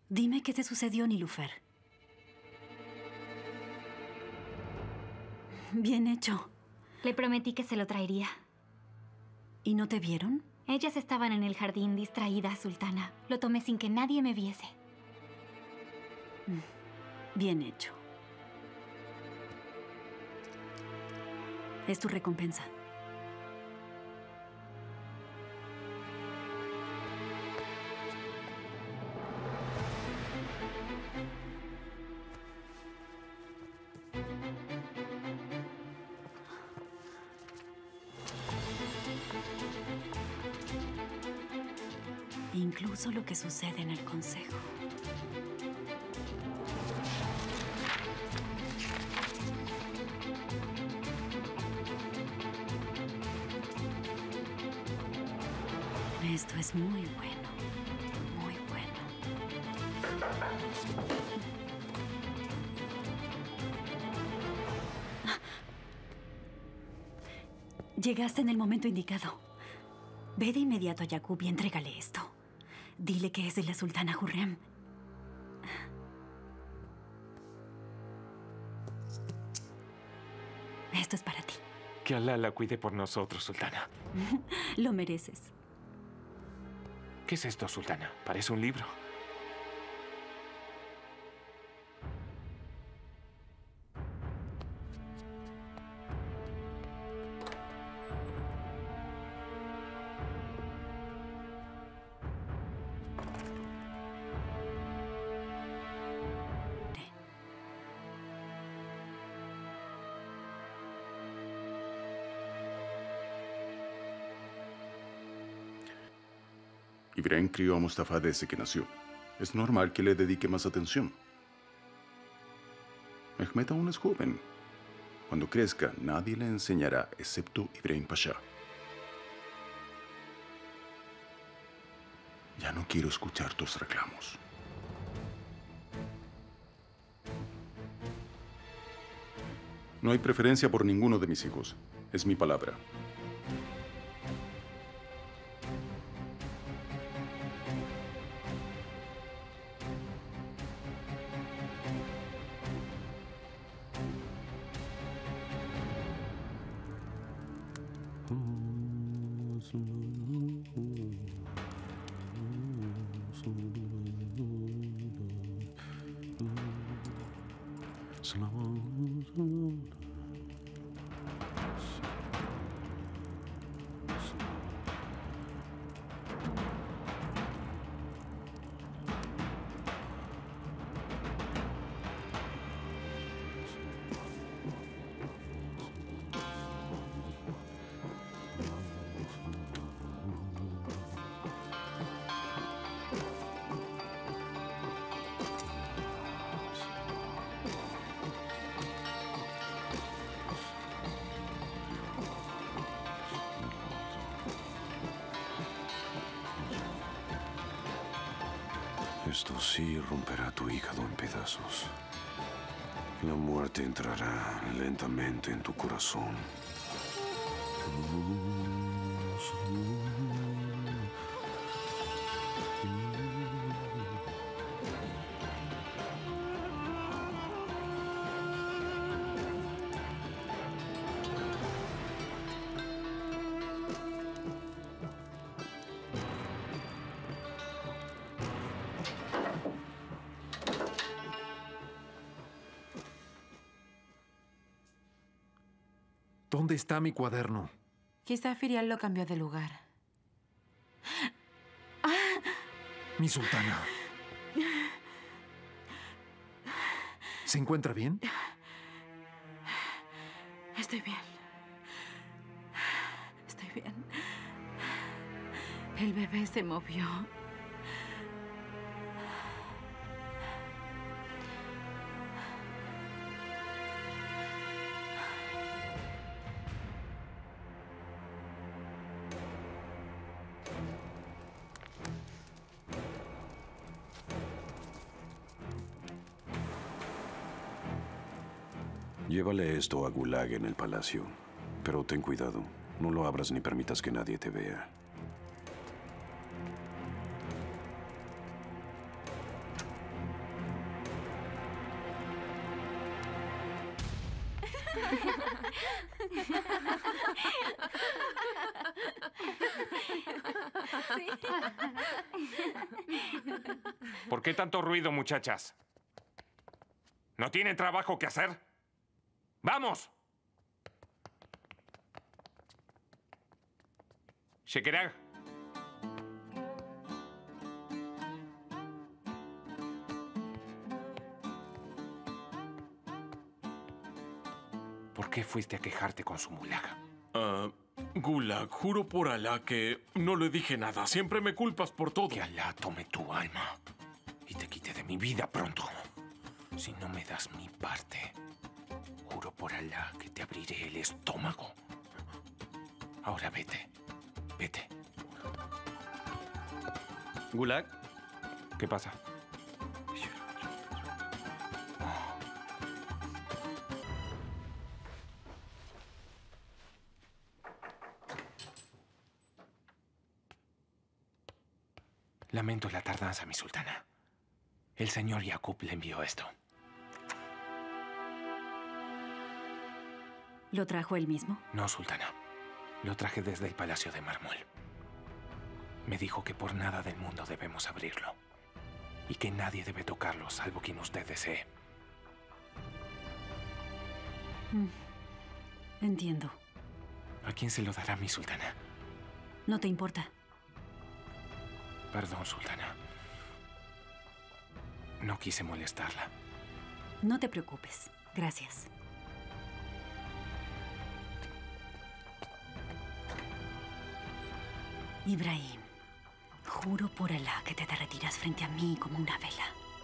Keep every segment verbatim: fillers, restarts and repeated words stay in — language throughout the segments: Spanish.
Dime qué te sucedió, Nilufer. Bien hecho. Le prometí que se lo traería. ¿Y no te vieron? Ellas estaban en el jardín distraídas, Sultana. Lo tomé sin que nadie me viese. Bien hecho. Es tu recompensa. Incluso lo que sucede en el consejo. Esto es muy bueno, muy bueno. Llegaste en el momento indicado. Ve de inmediato a Yaqub y entrégale esto. Dile que es de la sultana Hurrem. Esto es para ti. Que Alá la cuide por nosotros, sultana. Lo mereces. ¿Qué es esto, sultana? Parece un libro. Ibrahim crió a Mustafa desde que nació. Es normal que le dedique más atención. Mehmet aún es joven. Cuando crezca, nadie le enseñará excepto Ibrahim Pasha. Ya no quiero escuchar tus reclamos. No hay preferencia por ninguno de mis hijos. Es mi palabra. Esto sí romperá tu hígado en pedazos. La muerte entrará lentamente en tu corazón. ¿Dónde está mi cuaderno? Quizá Firial lo cambió de lugar. Mi sultana. ¿Se encuentra bien? Estoy bien. Estoy bien. El bebé se movió. Llévale esto a Gulag en el palacio. Pero ten cuidado. No lo abras ni permitas que nadie te vea. ¿Por qué tanto ruido, muchachas? ¿No tienen trabajo que hacer? ¡Vamos! Shekerag. ¿Por qué fuiste a quejarte con su mulaga? Ah, Gulag, juro por Alá que no le dije nada. Siempre me culpas por todo. Que Alá tome tu alma y te quite de mi vida pronto. Si no me das mi parte, juro por Alá que te abriré el estómago. Ahora vete. Vete. Gulag. ¿Qué pasa? Lamento la tardanza, mi sultana. El señor Yaqub le envió esto. ¿Lo trajo él mismo? No, sultana. Lo traje desde el Palacio de Mármol. Me dijo que por nada del mundo debemos abrirlo. Y que nadie debe tocarlo, salvo quien usted desee. Mm. Entiendo. ¿A quién se lo dará, mi sultana? ¿No te importa? Perdón, sultana. No quise molestarla. No te preocupes. Gracias. Ibrahim, juro por Alá que te derretirás frente a mí como una vela.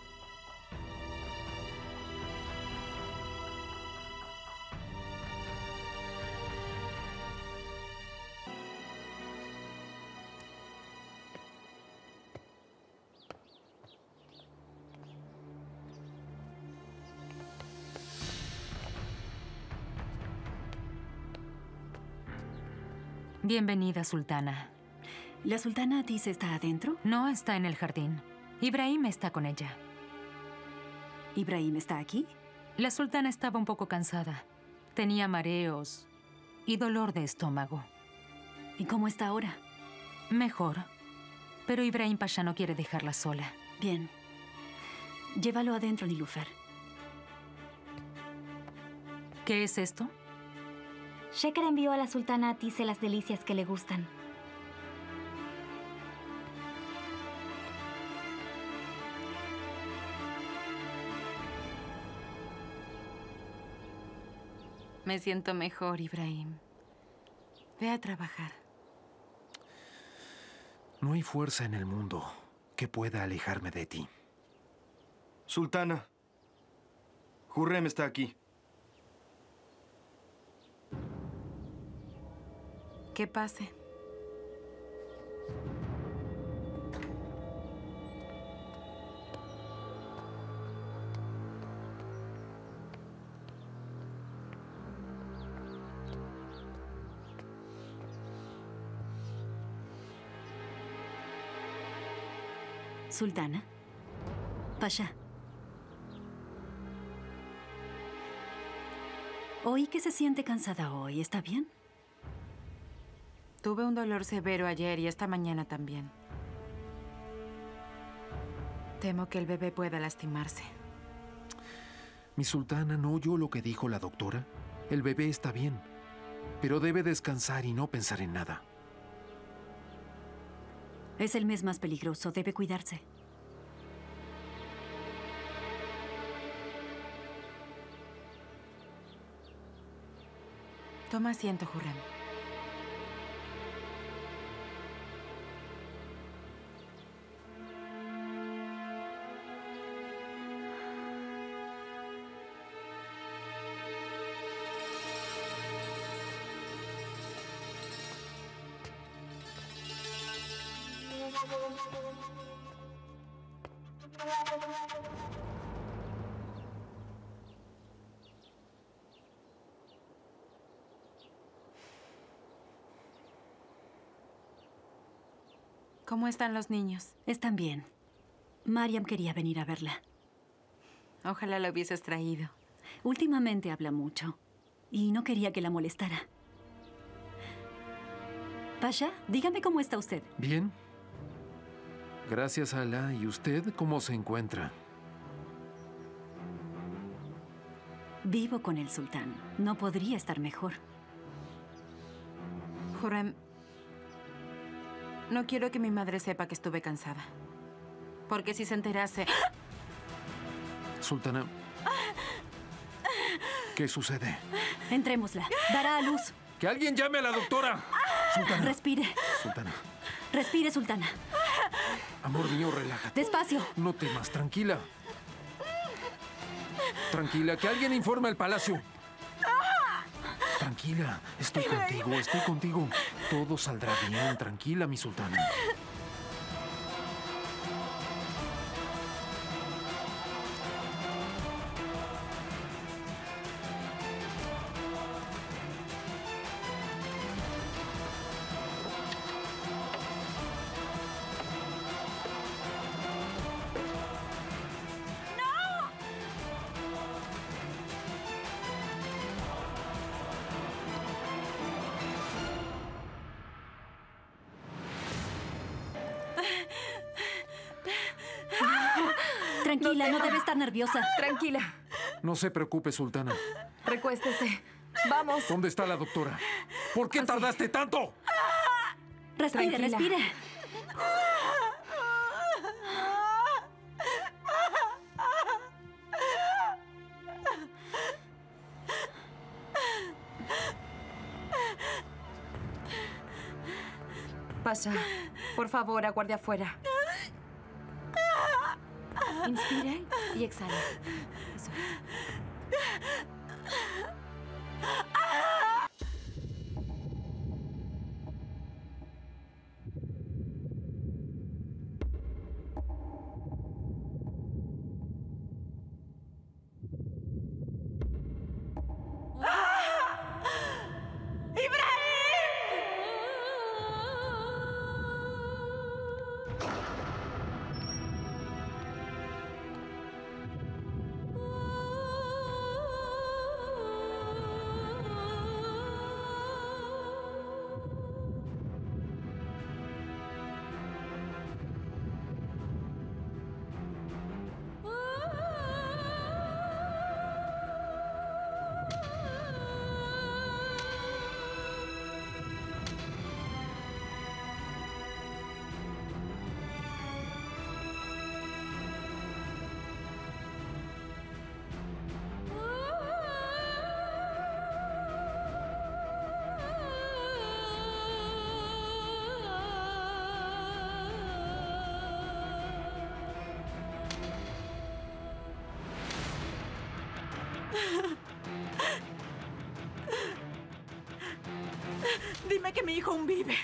Bienvenida, sultana. ¿La sultana Atis está adentro? No, está en el jardín. Ibrahim está con ella. ¿Ibrahim está aquí? La sultana estaba un poco cansada. Tenía mareos y dolor de estómago. ¿Y cómo está ahora? Mejor. Pero Ibrahim Pasha no quiere dejarla sola. Bien. Llévalo adentro, Nilufer. ¿Qué es esto? Sheker envió a la sultana Atis las delicias que le gustan. Me siento mejor, Ibrahim. Ve a trabajar. No hay fuerza en el mundo que pueda alejarme de ti. Sultana. Hurrem está aquí. Que pase. Sultana. Pasha. Oí que se siente cansada hoy. ¿Está bien? Tuve un dolor severo ayer y esta mañana también. Temo que el bebé pueda lastimarse. Mi sultana, ¿no oyó lo que dijo la doctora? El bebé está bien, pero debe descansar y no pensar en nada. Es el mes más peligroso. Debe cuidarse. Toma asiento, Hurrem. ¿Cómo están los niños? Están bien. Mariam quería venir a verla. Ojalá la hubieses traído. Últimamente habla mucho. y no quería que la molestara. Pasha, dígame cómo está usted. Bien. Gracias a Alá. ¿Y usted cómo se encuentra? Vivo con el sultán. No podría estar mejor. Hurrem, no quiero que mi madre sepa que estuve cansada. Porque si se enterase... Sultana, ¿qué sucede? Entrémosla. Dará a luz. ¡Que alguien llame a la doctora! Sultana. Respire. Sultana. Respire, sultana. Amor mío, relájate. Despacio. No temas, tranquila. Tranquila, que alguien informe al palacio. Tranquila, estoy contigo, estoy contigo. Todo saldrá bien, tranquila, mi sultana. Tranquila, no debe estar nerviosa. Tranquila. No se preocupe, sultana. Recuéstese. Vamos. ¿Dónde está la doctora? ¿Por qué tardaste tanto? Respire, Tranquila. respire. Pasha, por favor, aguarde afuera. Inspire y exhale. Eso es. Dime que mi hijo aún vive.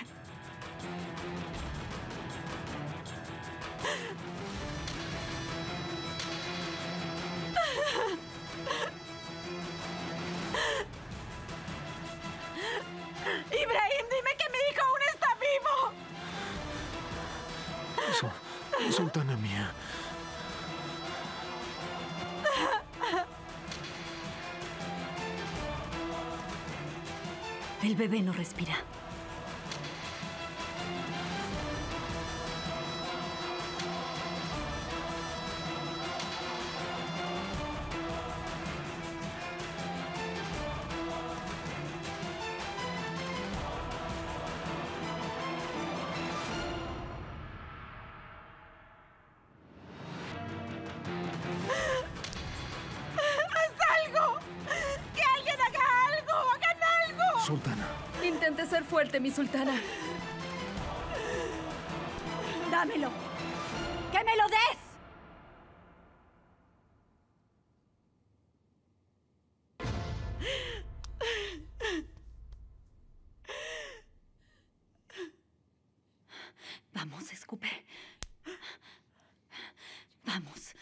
Ibrahim, dime que mi hijo aún está vivo. Su- sultana mía. El bebé no respira. Sultana. Intente ser fuerte, mi sultana. ¡Dámelo! ¡Que me lo des! Vamos, escupe. Vamos.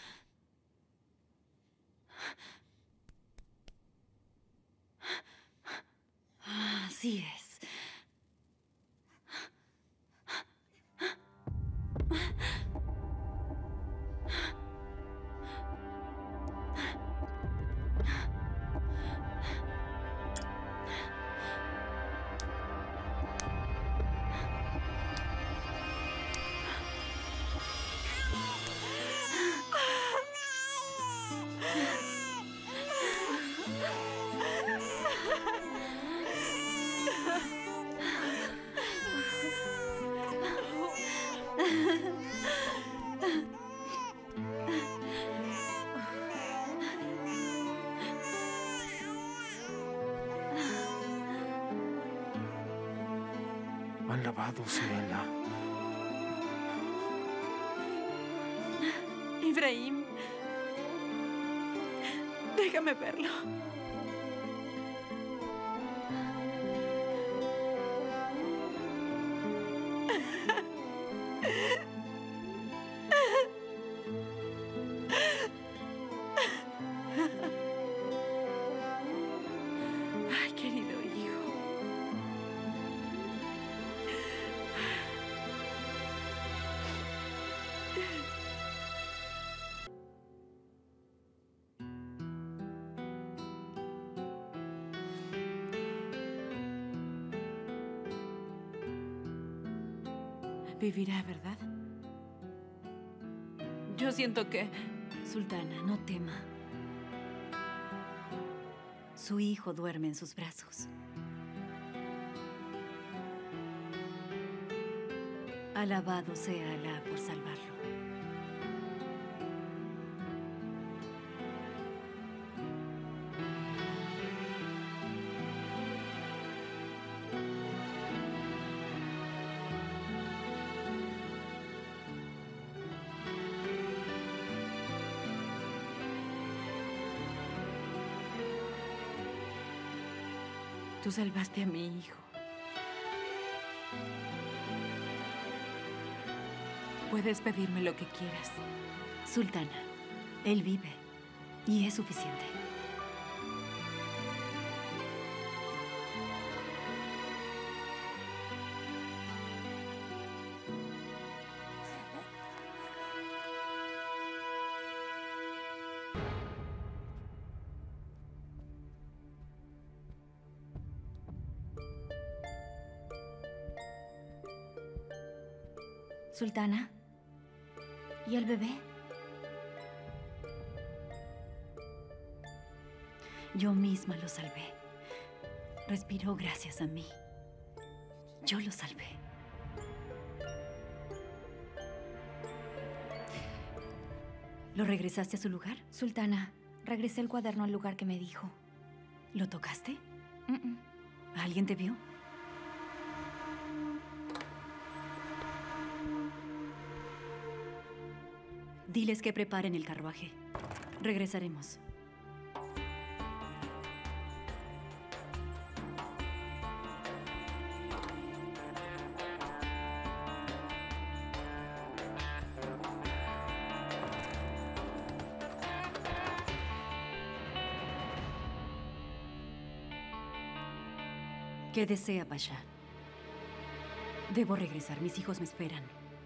Así es. Alabado sea Alá. Ibrahim. Déjame verlo. Ay, querido hijo. Vivirá, ¿verdad? Yo siento que... Sultana, no tema. Su hijo duerme en sus brazos. Alabado sea Alá por salvarlo. Tú salvaste a mi hijo. Puedes pedirme lo que quieras. Sultana, él vive y es suficiente. Sultana, ¿y el bebé? Yo misma lo salvé. Respiró gracias a mí. Yo lo salvé. ¿Lo regresaste a su lugar? Sultana, regresé el cuaderno al lugar que me dijo. ¿Lo tocaste? Mm-mm. ¿Alguien te vio? Diles que preparen el carruaje. Regresaremos. ¿Qué desea, Pasha? Debo regresar. Mis hijos me esperan.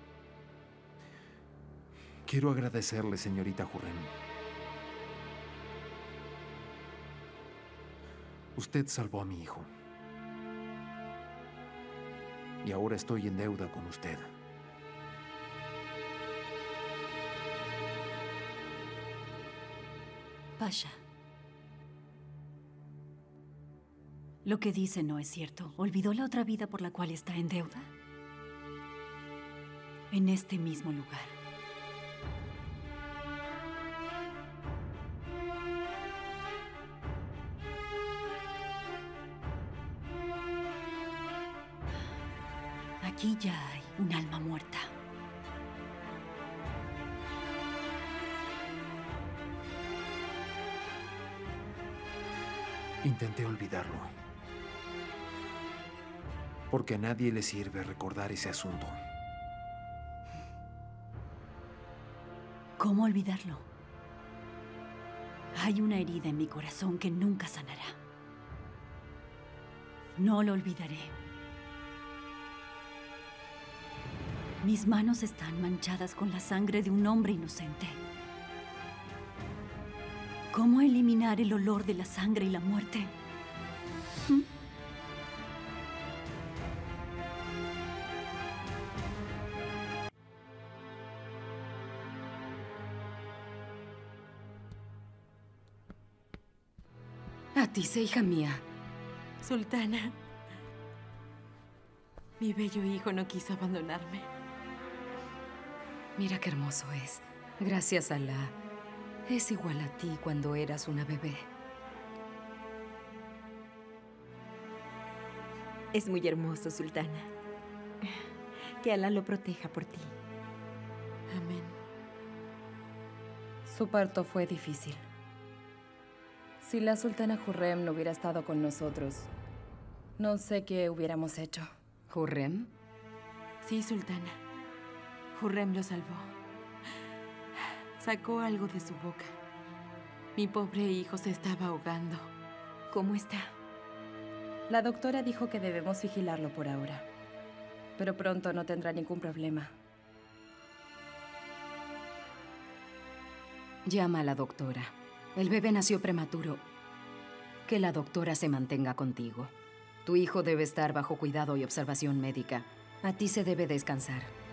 Quiero agradecerle, señorita Hurrem. Usted salvó a mi hijo. Y ahora estoy en deuda con usted. Pasha. Lo que dice no es cierto. ¿Olvidó la otra vida por la cual está en deuda? En este mismo lugar. Aquí ya hay un alma muerta. Intenté olvidarlo. Porque a nadie le sirve recordar ese asunto. ¿Cómo olvidarlo? Hay una herida en mi corazón que nunca sanará. No lo olvidaré. Mis manos están manchadas con la sangre de un hombre inocente. ¿Cómo eliminar el olor de la sangre y la muerte? ¿Mm? A ti, hija mía. Sultana. Mi bello hijo no quiso abandonarme. Mira qué hermoso es. Gracias a Alá. Es igual a ti cuando eras una bebé. Es muy hermoso, Sultana. Que Alá lo proteja por ti. Amén. Su parto fue difícil. Si la sultana Hurrem no hubiera estado con nosotros, no sé qué hubiéramos hecho. ¿Hurrem? Sí, sultana. Hurrem lo salvó. Sacó algo de su boca. Mi pobre hijo se estaba ahogando. ¿Cómo está? La doctora dijo que debemos vigilarlo por ahora. Pero pronto no tendrá ningún problema. Llama a la doctora. El bebé nació prematuro. Que la doctora se mantenga contigo. Tu hijo debe estar bajo cuidado y observación médica. A ti se debe descansar.